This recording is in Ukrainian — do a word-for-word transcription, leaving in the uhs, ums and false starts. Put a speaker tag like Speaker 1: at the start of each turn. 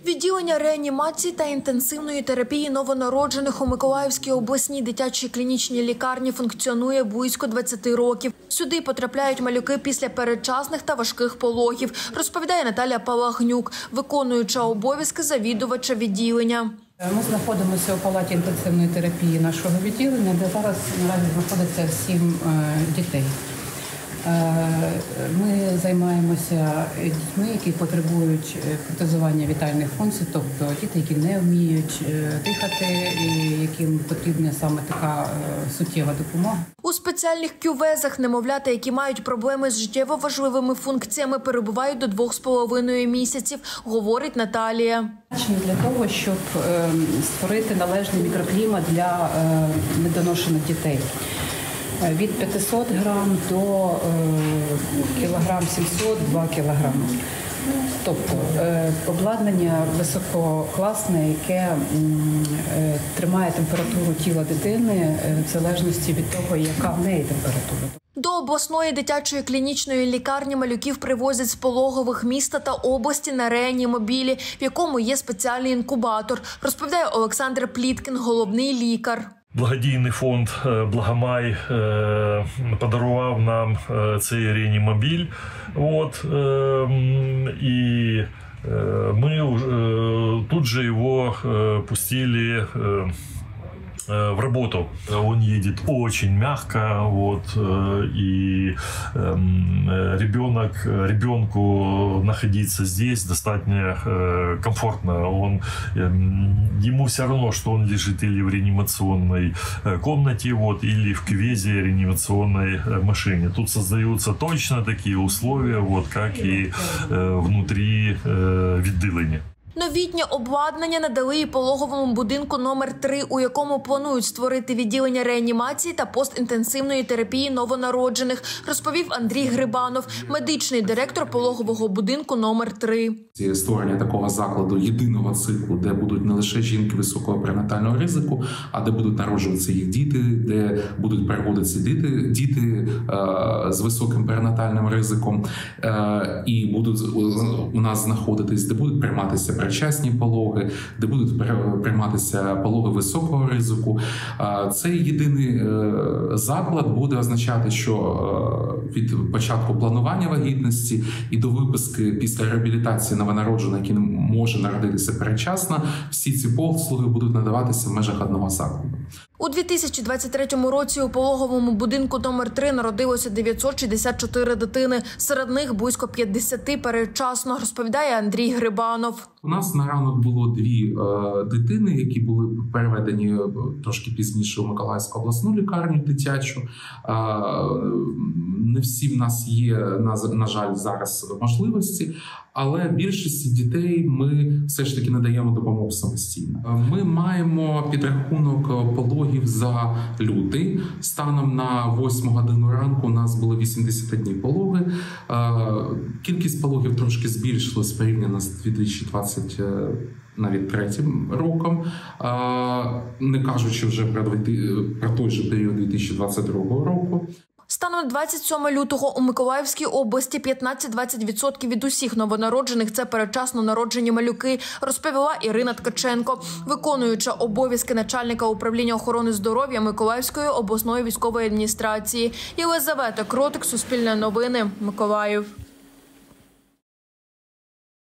Speaker 1: Відділення реанімації та інтенсивної терапії новонароджених у Миколаївській обласній дитячій клінічній лікарні функціонує близько двадцяти років. Сюди потрапляють малюки після передчасних та важких пологів, розповідає Наталя Палагнюк, виконуюча обов'язки завідувача відділення.
Speaker 2: Ми знаходимося у палаті інтенсивної терапії нашого відділення, де зараз наразі знаходиться сім дітей. Ми займаємося дітьми, які потребують протезування вітальних функцій, тобто діти, які не вміють дихати і яким потрібна саме така суттєва допомога.
Speaker 1: У спеціальних кювезах немовлята, які мають проблеми з життєво важливими функціями, перебувають до двох з половиною місяців, говорить Наталія.
Speaker 2: Для того, щоб створити належний мікроклімат для недоношених дітей. Від п'ятисот грам до е, кілограм сімсот – два кілограми. Тобто е, обладнання висококласне, яке е, тримає температуру тіла дитини е, в залежності від того, яка в неї температура.
Speaker 1: До обласної дитячої клінічної лікарні малюків привозять з пологових міста та області на реанімобілі, в якому є спеціальний інкубатор, розповідає Олександр Пліткін, головний лікар.
Speaker 3: Благодійний фонд «Благомай» подарував нам цей реанімобіль. От, і ми тут же его пустили в работу. Он едет очень мягко, вот, и ребенок, ребенку находиться здесь достаточно комфортно. Он, ему все равно, что он лежит или в реанимационной комнате, вот, или в кювезе реанимационной машине. Тут создаются точно такие условия, вот, как и внутри відділення.
Speaker 1: Новітнє обладнання надали і пологовому будинку номер три, у якому планують створити відділення реанімації та постінтенсивної терапії новонароджених, розповів Андрій Грибанов, медичний директор пологового будинку номер три.
Speaker 4: Створення такого закладу єдиного циклу, де будуть не лише жінки високого перинатального ризику, а де будуть народжуватися їх діти, де будуть переводитися діти, діти е, з високим перинатальним ризиком е, і будуть у нас знаходитись, де будуть прийматися передчасні пологи, де будуть прийматися пологи високого ризику. Цей єдиний заклад буде означати, що від початку планування вагітності і до виписки після реабілітації новонародженого, який може народитися передчасно, всі ці послуги будуть надаватися в межах одного закладу.
Speaker 1: У дві тисячі двадцять третьому році у пологовому будинку номер три народилося дев'ятсот шістдесят чотири дитини, серед них близько п'ятдесят передчасно, розповідає Андрій Грибанов.
Speaker 4: У нас на ранок було дві е, дитини, які були переведені трошки пізніше у Миколаївську обласну лікарню дитячу. Е, не всі в нас є, на, на жаль, зараз можливості, але більшості дітей ми все ж таки надаємо допомогу самостійно. Ми маємо підрахунок пологів за лютий. Станом на восьму годину ранку у нас було вісімдесят одні пологи. Кількість пологів трошки збільшилась порівняно з дві тисячі двадцять навіть третім роком, не кажучи вже про, про той же період дві тисячі двадцять другого року.
Speaker 1: Станом на двадцять сьоме лютого у Миколаївській області п'ятнадцять-двадцять відсотків від усіх новонароджених – це передчасно народжені малюки, розповіла Ірина Ткаченко, виконуюча обов'язки начальника управління охорони здоров'я Миколаївської обласної військової адміністрації. Єлизавета Кротик, Суспільне новини, Миколаїв.